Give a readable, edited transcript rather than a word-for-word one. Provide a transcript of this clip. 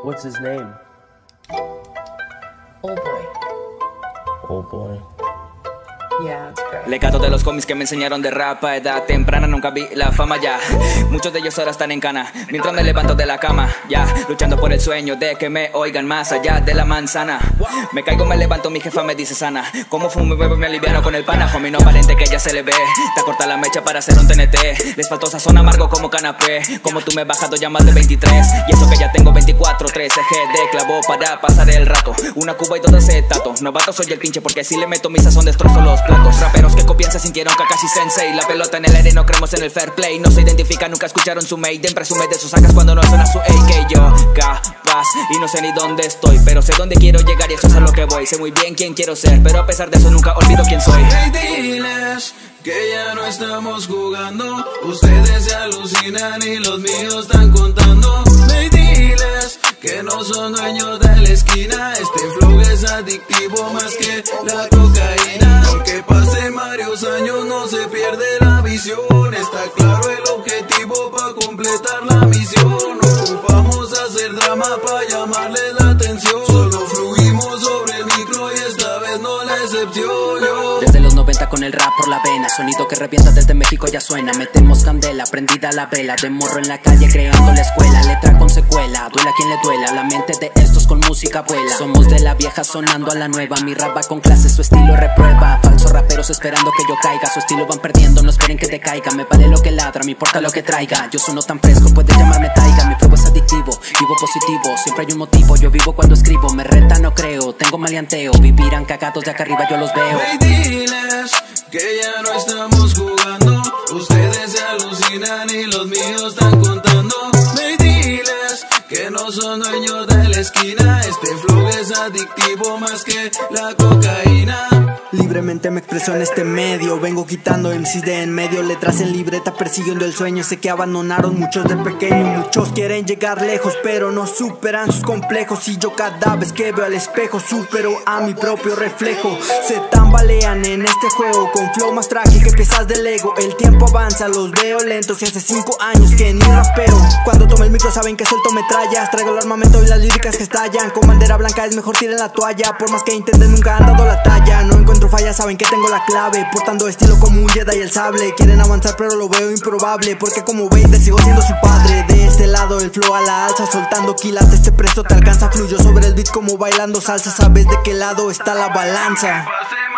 What's his name? Old boy. Old boy. Yeah, that's great. Legado de los cómics que me enseñaron de rap a edad temprana. Nunca vi la fama ya. Muchos de ellos ahora están en cana. Mientras me levanto de la cama, ya luchando por el sueño de que me oigan más allá de la manzana. Me caigo, me levanto, mi jefa me dice sana. Como fumo y bebo me aliviano con el pana. Homie, no aparente que ya se le ve. Te corta la mecha para hacer un TNT. Les faltó sazón amargo como canapé. Como tú me he bajado ya más de 23. Y eso que ya tengo 24, 13 G de clavo para pasar el rato. Una cuba y dos acetatos. Novato soy el pinche porque si le meto mi sazón destrozo los platos. Raperos que copian se sintieron Kakashi Sensei. La pelota en el aire, no creemos en el fair play. No se identifican, nunca escucharon su Maiden. Presume de sus sacas cuando no suena su AK. Yo capaz y no sé ni dónde estoy, pero sé dónde quiero llegar y eso es a lo que voy. Sé muy bien quién quiero ser, pero a pesar de eso nunca olvido quién soy. Hey, diles que ya no estamos jugando. Ustedes se alucinan y los míos están contando. Hey, diles que no son dueños de la esquina. Este flow es adictivo más que la cocaína. Aunque pasen varios años no se pierde la visión. Está claro el objetivo para completar la misión. No ocupamos hacer drama para llamarles la atención. Solo fluimos sobre el micro y esta vez no la excepción. Desde los 90 con el rap por la vena. Sonido que revienta desde México ya suena. Metemos candela, prendida la vela. De morro en la calle creando la escuela. Letra con secuela, duela a quien le duela. La mente de estos con música vuela. Somos de la vieja sonando a la nueva. Mi rap va con clase, su estilo reprueba. Falsos raperos esperando que yo caiga. Su estilo van perdiendo, no esperen que te caiga. Me vale lo que ladra, me importa lo que traiga. Yo sueno tan fresco, puedes llamarme taiga. Mi flow es adictivo, vivo positivo. Siempre hay un motivo, yo vivo cuando escribo. Me reta, no creo, tengo maleanteo. Vivirán cagados de acá arriba, yo los veo. Hey, diles que ya no estamos jugando. Ustedes se alucinan y los míos están contando. Hey, diles que no son dueños de la esquina. Este flow es adictivo más que la cocaína. Libremente me expreso en este medio. Vengo quitando MCs de en medio. Letras en libreta persiguiendo el sueño. Sé que abandonaron muchos de pequeño. Muchos quieren llegar lejos pero no superan sus complejos. Y yo cada vez que veo al espejo supero a mi propio reflejo. Se tambalean en este juego con flow más frágil que piezas de Lego. El tiempo avanza, los veo lentos y hace 5 años que ni rapeo. Cuando tomo el micro saben que suelto metrallas. Traigo el armamento y las líricas que estallan. Con bandera blanca es mejor tiren la toalla. Por más que intenten nunca han dado la talla. No encuentro fallas, saben que tengo la clave. Portando estilo como un Jedi y el sable. Quieren avanzar pero lo veo improbable. Porque como Vader sigo siendo su padre. De este lado el flow a la alza. Soltando quilates, este presto te alcanza. Fluyo sobre el beat como bailando salsa. Sabes de qué lado está la balanza.